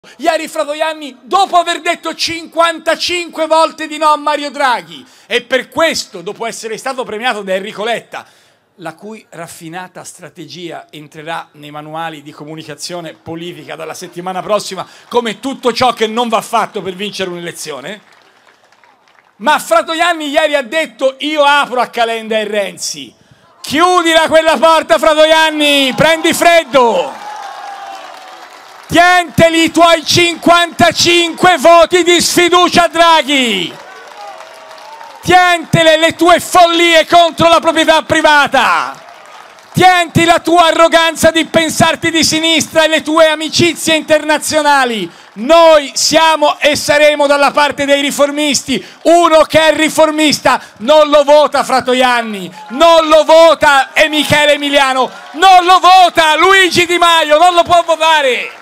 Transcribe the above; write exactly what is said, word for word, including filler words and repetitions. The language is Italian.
Ieri Fratoianni, dopo aver detto cinquantacinque volte di no a Mario Draghi, e per questo, dopo essere stato premiato da Enrico Letta, la cui raffinata strategia entrerà nei manuali di comunicazione politica dalla settimana prossima, come tutto ciò che non va fatto per vincere un'elezione, ma Fratoianni ieri ha detto: io apro a Calenda e Renzi. Chiudila quella porta, Fratoianni, prendi freddo. Tienteli i tuoi cinquantacinque voti di sfiducia a Draghi. Tientele le tue follie contro la proprietà privata. Tienti la tua arroganza di pensarti di sinistra e le tue amicizie internazionali. Noi siamo e saremo dalla parte dei riformisti. Uno che è riformista non lo vota Fratoianni, non lo vota Michele Emiliano, non lo vota Luigi Di Maio, non lo può votare.